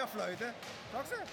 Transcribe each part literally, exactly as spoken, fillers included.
afluiten. Zag ze?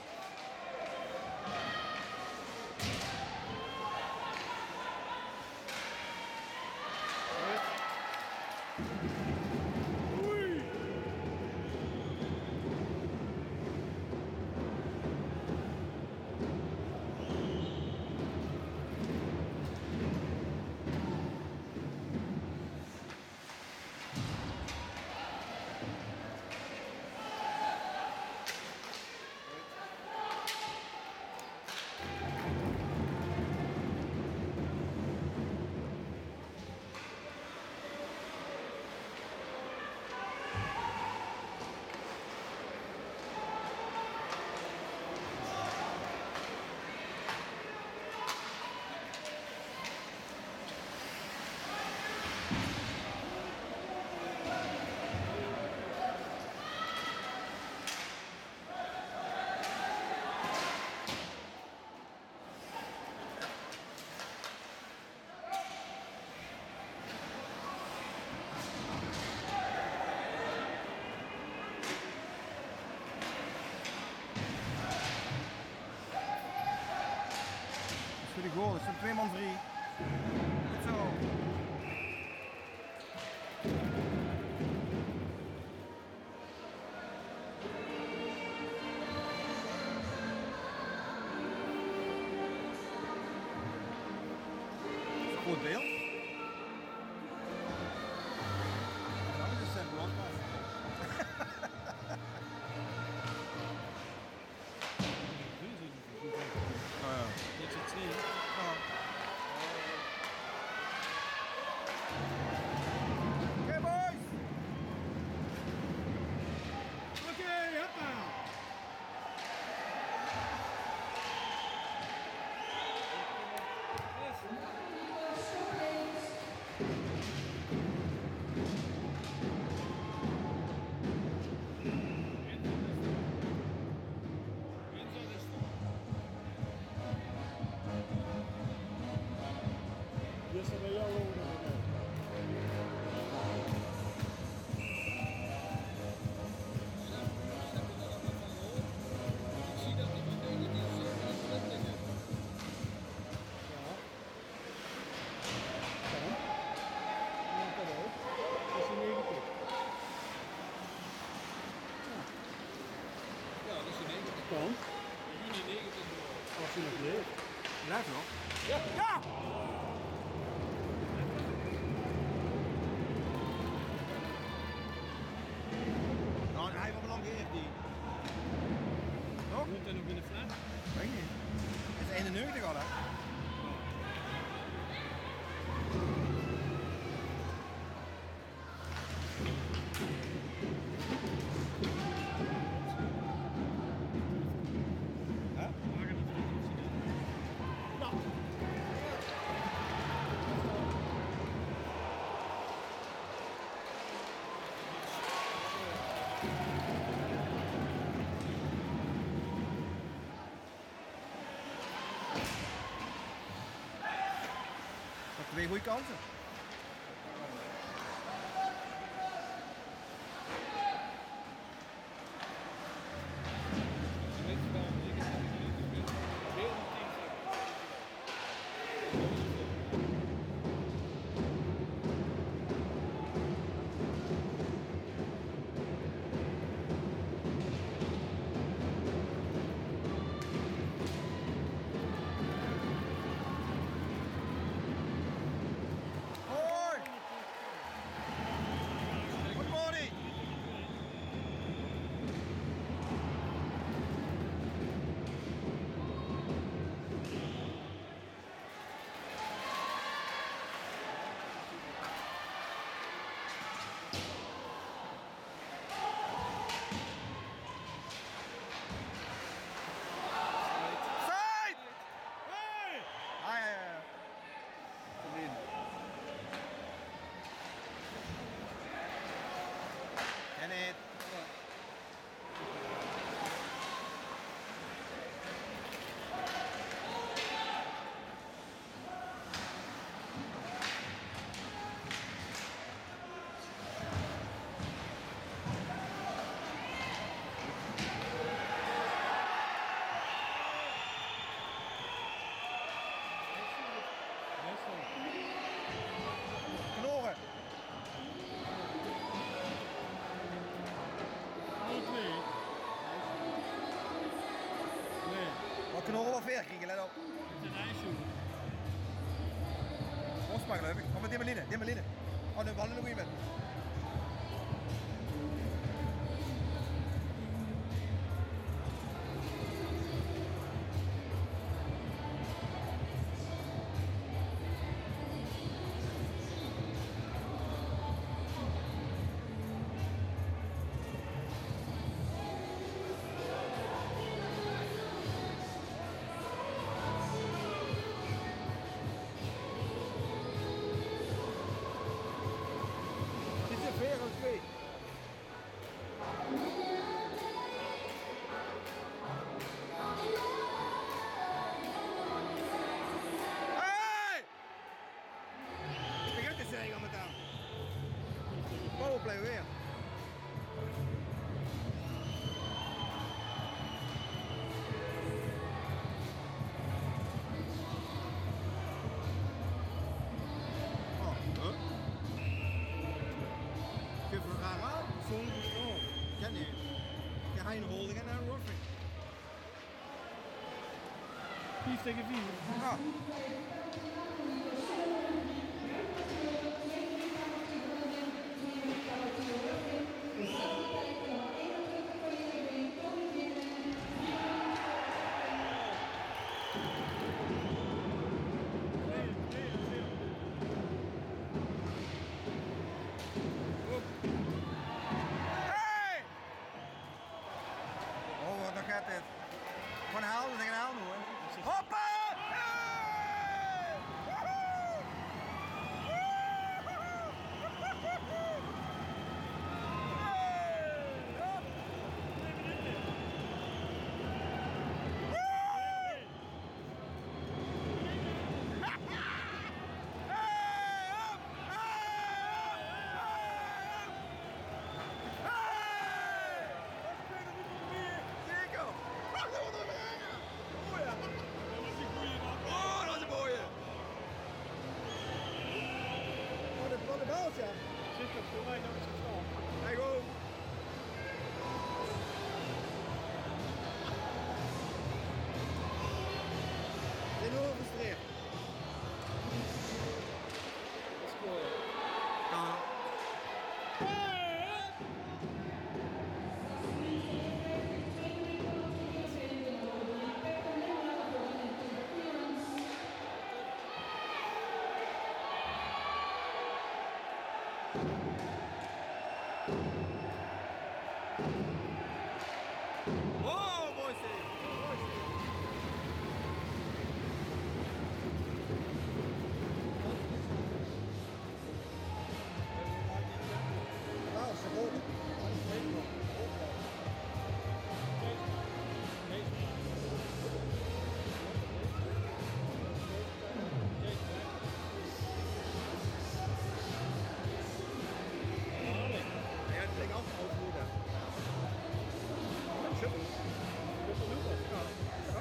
Voor de goal, dat is een twee man drie. Goed zo. Goed beeld. Nou, dit is een broadcast. Oh ja. Dit is twee. Oké boys! Oké, hoppa! Yes, bij jou over. Kan. Als je nog leeft. Blijf nog. Ja! Ja! Nou, hij heeft wel lang geëerd die. Toch? Moet hij nog in de flat? Weet ik niet. Het is eenennegentig al hè? Twee goede kansen. weer kriegen, let op. Het is een ijsjoen. Osma geloof ik. Kom met Dimmeline, Dimmeline. Oh, nu ballen nog iemand. Weer of twee. Hey! Ik begin te zeggen aan het aan. Powerplay weer. Oh, huh? Geef me graag aan. Zonder controle. Ken je? Je gaat een holding en een roughing. vier tegen vier. Ah. Hey! Oh, wat gaat dit? Gewoon halen tegen een halen hoor. Hoppa! Hey! Woehoe! Woehoe! Hey! Hop! Woe! Hey! Hop! Hey! Hey! Zeker! Oh, dat wordt er weer aan. Oh ja! Oh, dat is een mooie! Oh, dat is een baaltje. Zit er voor mij nog eens gestaan. Kijk goed! Enorm gefrustreerd. Ja. Oh, mooi zeg. Mooi zeg. Nou, ze worden. Ja, het klinkt altijd overmoedig. Super. Ja.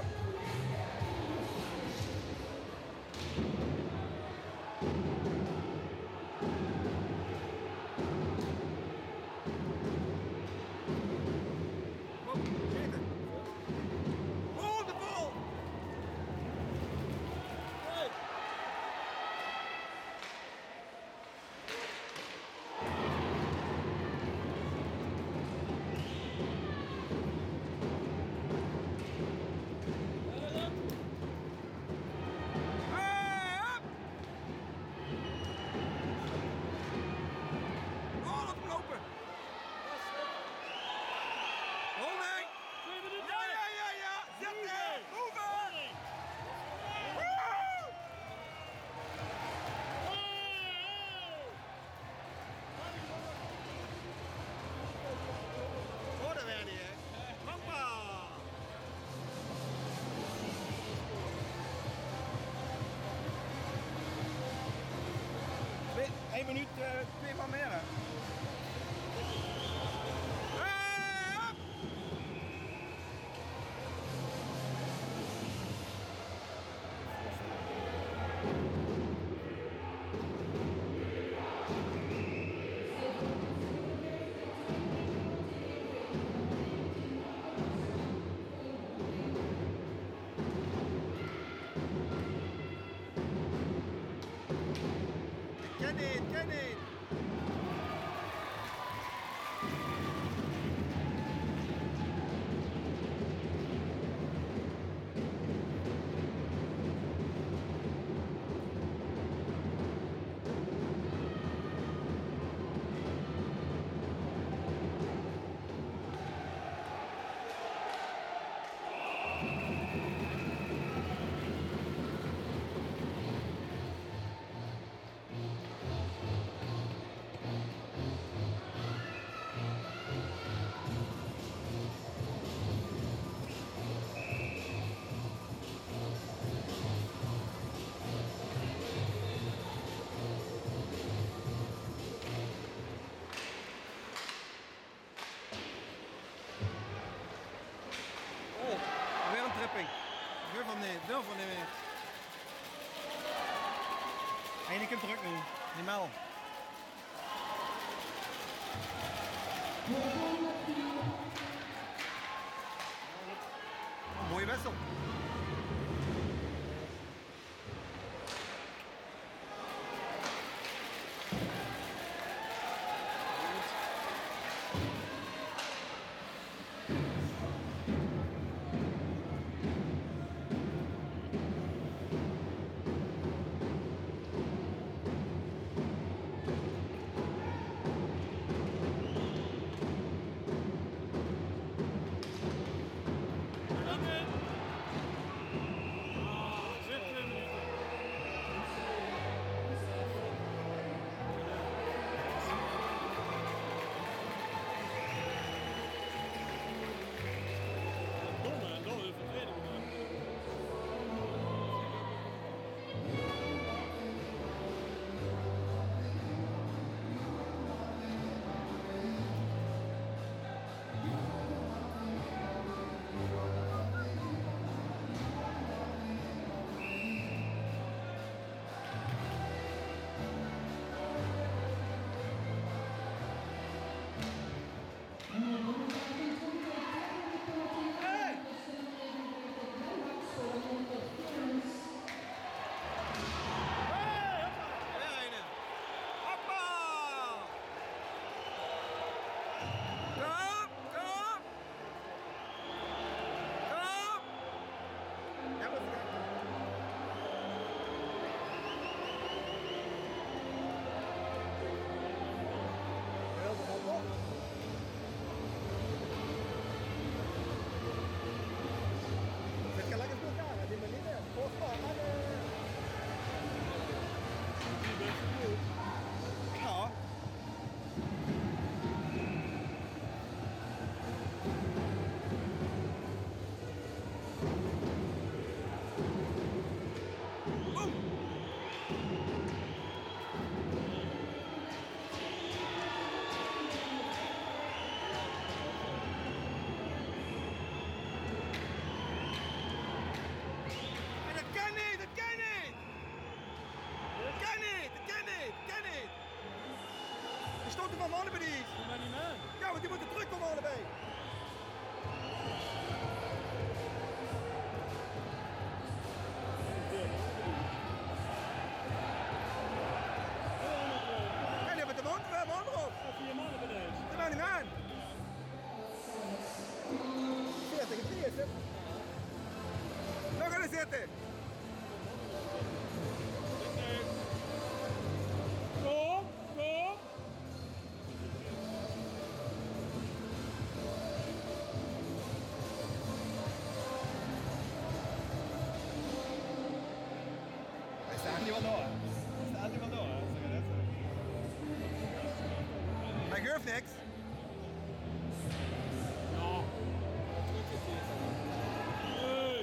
Oh, zeker. Oh, de bal! Hey. Hey, hop! Oh, laat hem lopen! Holding! Ja, ja, ja, ja! Zitten! Move! Woehoe! Oh, dat werd niet, hè? Hoppa! Twee, één minuut, uh, twee van meer, hè? Hey, hop! niet, ken niet. Oh, weer een tripping. Durf hem niet, durf hem niet meer. En ik heb druk nu. Niet melden. Mooie wissel. Ja. Van allebei niet. Doe maar niet mee. Ja, want die moeten terugkomen allebei. Ja, die hebben de mond, de mond erop. Vier mannen beneden. Dat maakt niet aan. veertig en veertig. Nog gaan zitten. Kom, kom. Hij staat niet wel door. Hij staat niet wel door. Zeg je net. Hij geeft niks. Ja. Hey.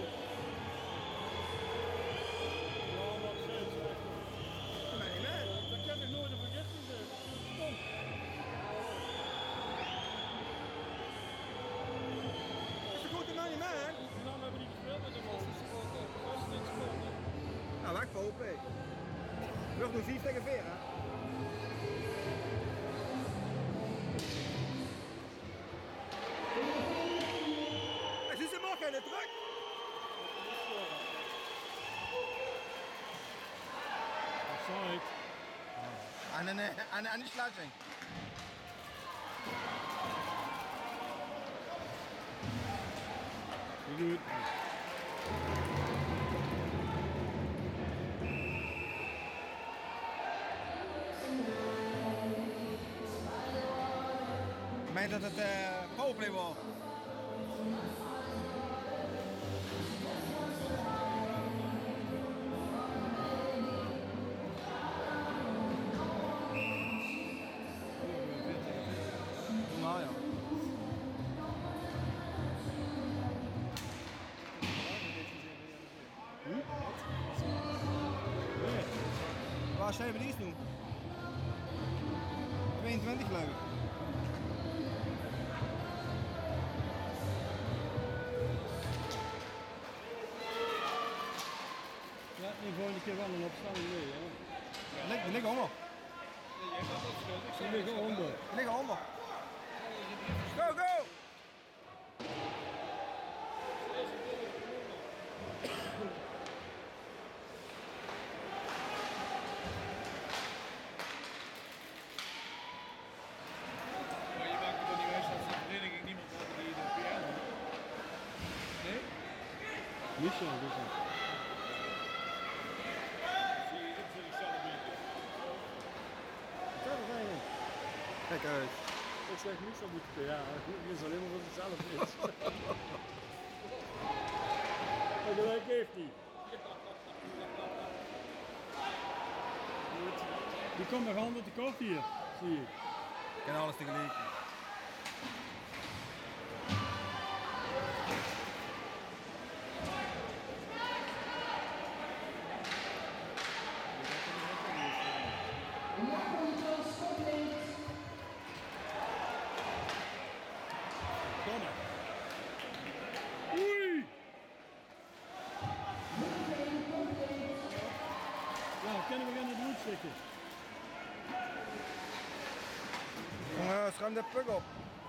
Ja, wat zin. Nee, nee. Dat kan ik nooit vergeten. Kom. Is de grote man niet man? Nou, we hebben niet gespeeld met hem al. Dat is niet gespeeld. Nou, wacht voor O P. Nog nu vier tegen vier, hè? Hij ziet ze morgen in de druk. Offside. aan, een, aan, aan die sluiting. Je doet het. Ik meen dat het uh, powerplay was. Normaal ja. Hm? Nee. Waar zou je die doen? tweeëntwintig geloof ik. Ja, de volgende keer wel een opstelling mee, hè? Die liggen, die liggen onder. Ze liggen onder. Die liggen onder. Go, go! Maar je maakt er niet wijs dat de vereniging niemand had die de P R had. Nee? Michel, dus dat. Zie je, dit vind ik zelf een beetje. Dat is eigenlijk. Kijk uit. Ik zeg niets op moeten P R, het is alleen maar wat het zelf is. En gelijk heeft hij. Die komt nog handen tekort hier, zie ik. Ik ken alles tegelijk. Domme. Oei! Ja, kunnen we gaan naar de hoed zitten. Jongen, schuim de puk op.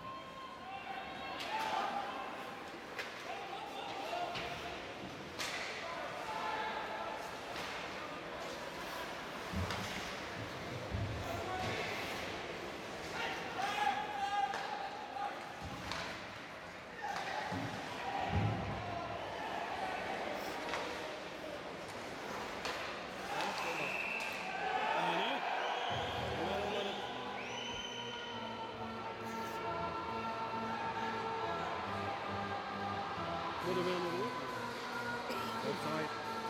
Worden we naar de hoed? Offside.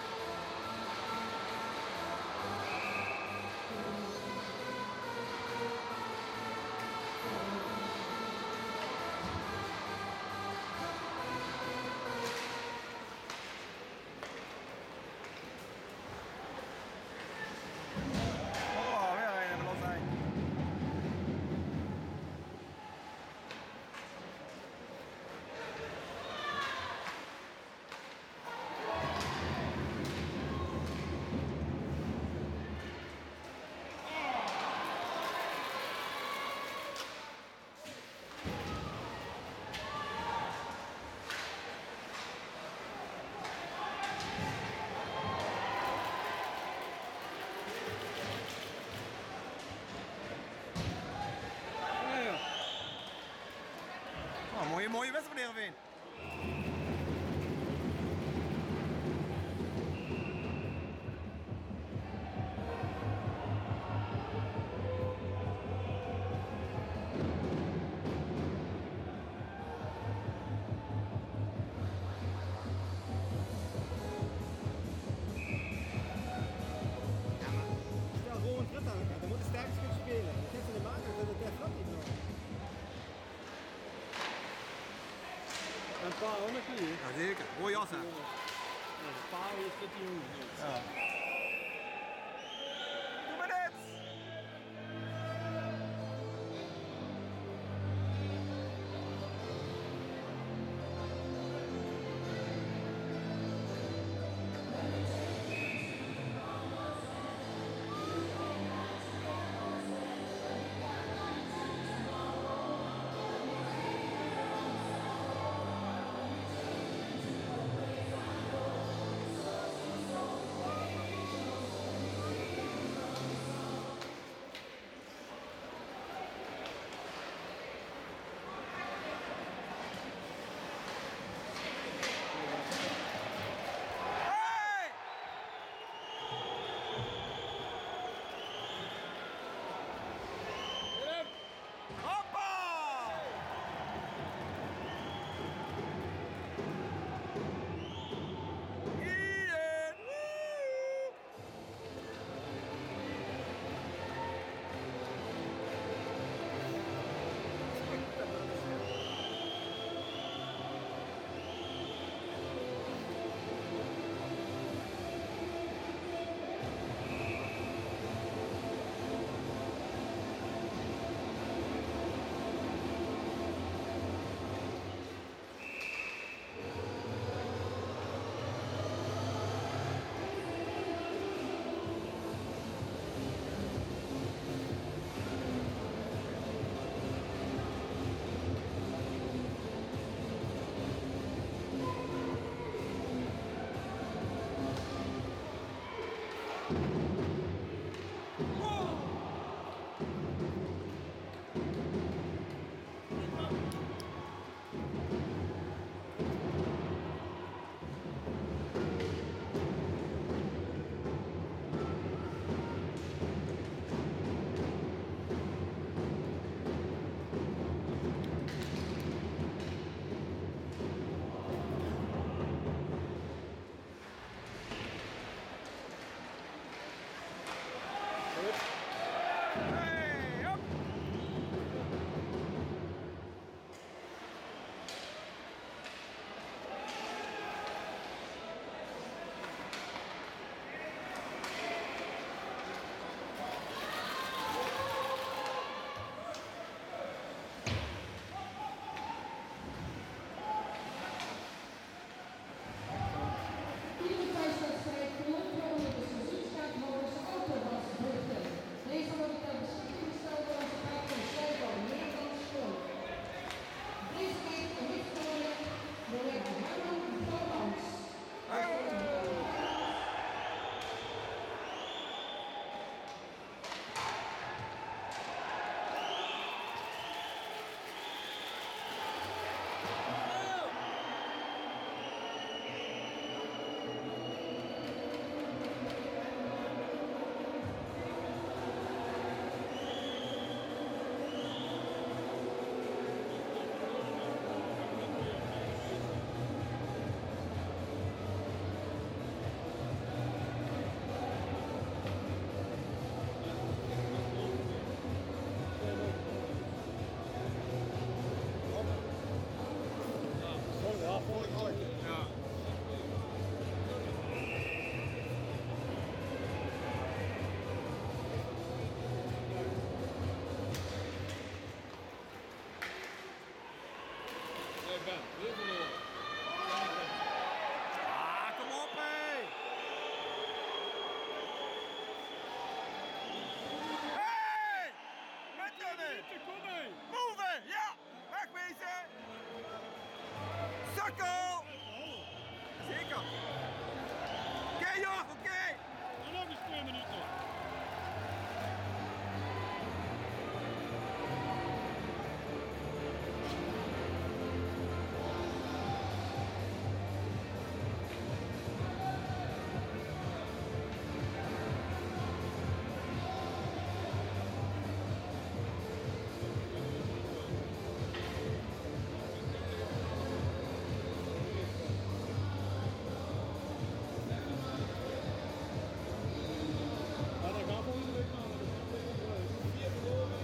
Oh, weer een los zijn. Ja, ja. Oh, mooie, mooie wedstrijd, Heerenveen. Stel gewoon een trit aan elkaar, dan moet de sterkste kunnen spelen. Dat heeft ze niet maken, dat het echt niet nog. En een paar ook nog hier. Ja, zeker. Mooie jas, hè? Ja, de paar is dit die jongen. Ja. Doe maar dit! Jacco! Zeker! Oké joh, oké! En nog eens twee minuten. Maar dat gaat volgende week nog. Dat gaat volgende week. Vier verloren.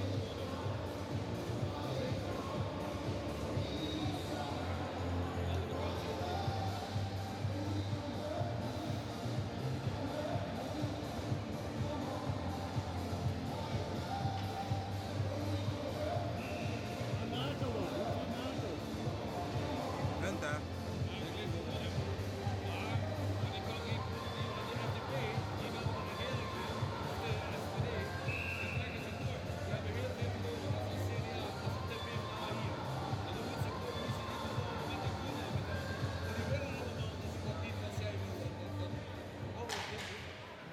En Nato dan. Hoe is Nato? Punt hè? Eigenlijk ligt het wel even. Maar, en ik kan niet, die van de F D P, die wel van de regering wil, of de S P D, die trekken zich terug. Die hebben heel veel verloren, dat is het C D A, dat is de PvdA hier. En dan moet ze coalitie niet verloren met de Groenen en met de anderen. En die willen allemaal dat ze dat niet wat zij willen. Dat, dat, alles dit is.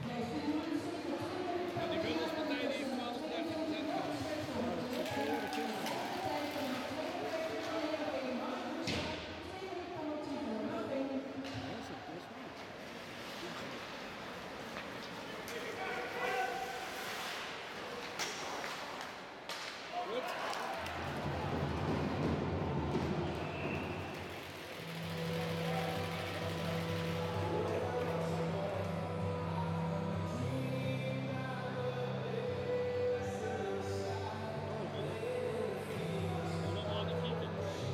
En die Wilders-partij die heeft twaalf, dertien procent gehad. Ja, dat is voor de kinderen. Ja, dat is het, dat is goed. Goed. Allemaal de kieken.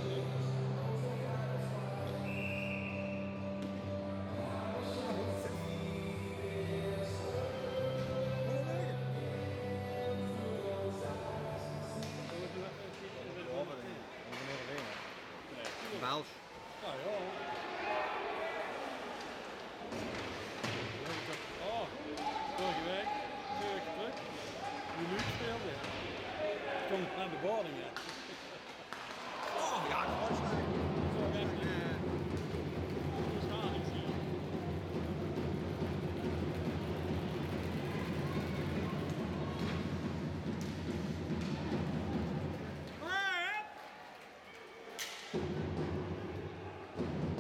Waals. Ja, ja. Oh, vorige week, twee weken terug, die nu speelde. Stond naar de boarding, ja. Oh ja, dat was leuk. Zo echt niet. Dat is gaar, ik zie je. Eh?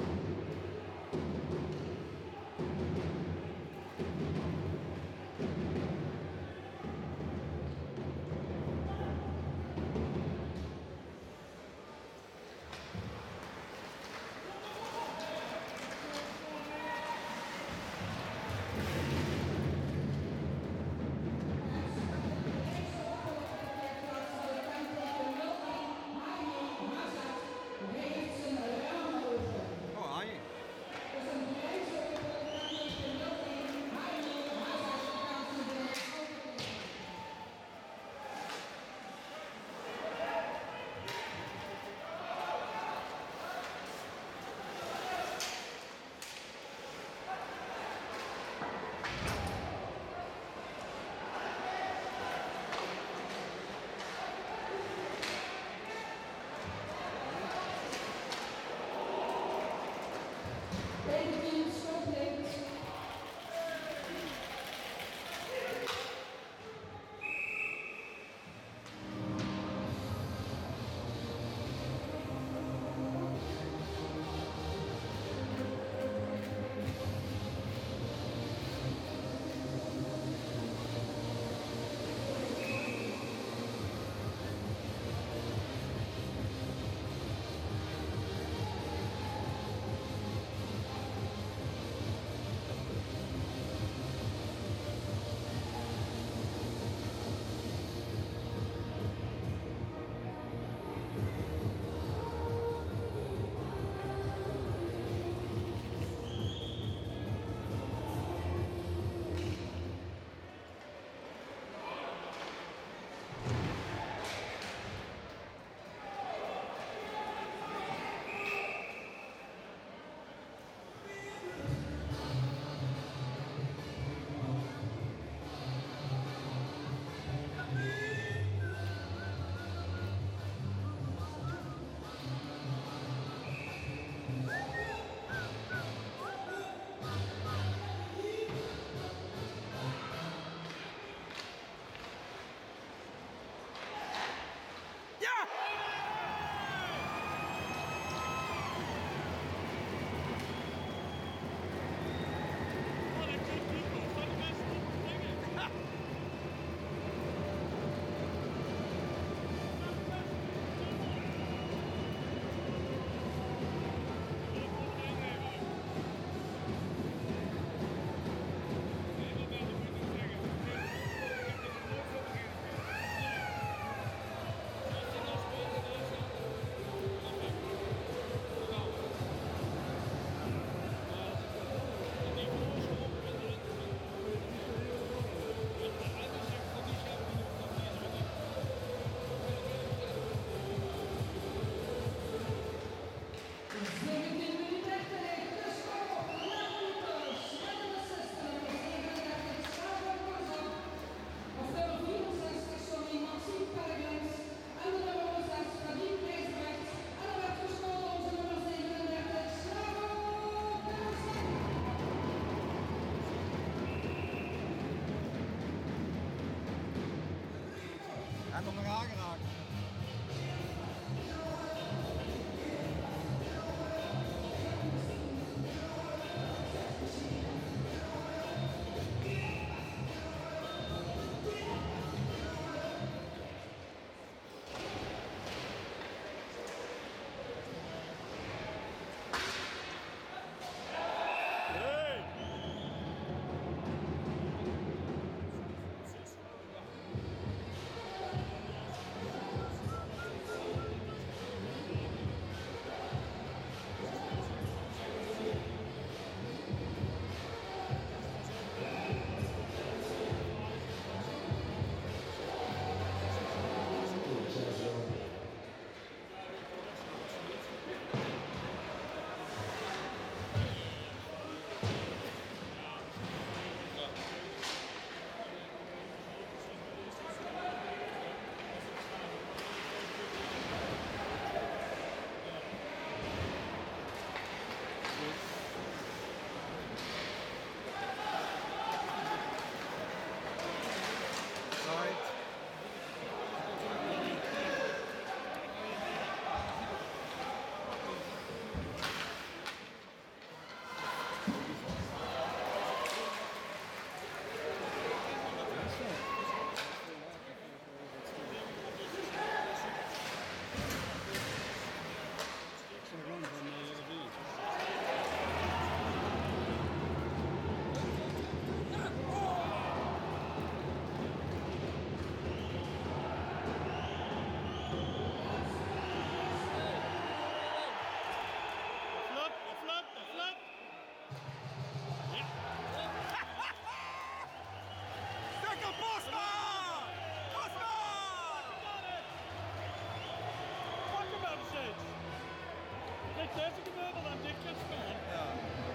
de meubel aan dicht gaat staan. Ja.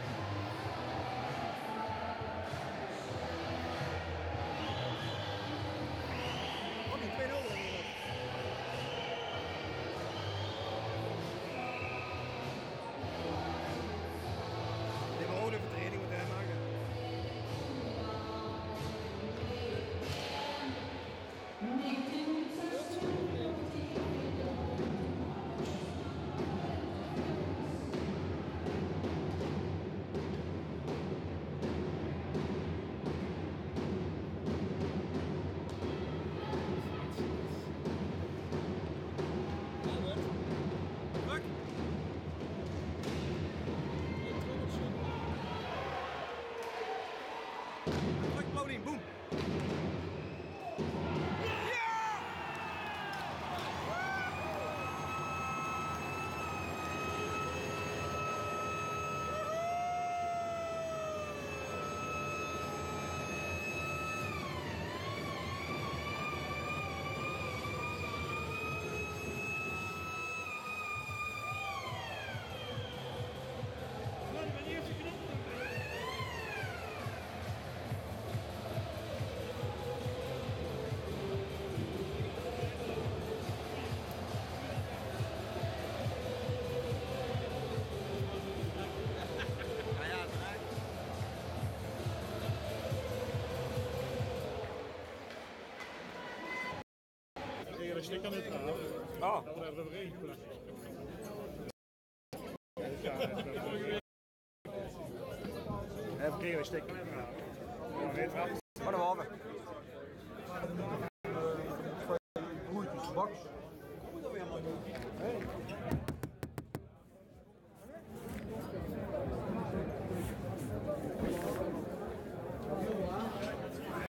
Oh, die twee nul er nog. Die hebben ook even training moeten maken. Druk. Druk, Claudine, boem. Man, wanneer heeft je knop dan? Ja, ja, het rijdt. Tegen de stick aan het raam. Oh. Dat wordt even regelen. Even kregen we stikken. Maar dan hebben we. Groeit, baks. Kom er weer, man.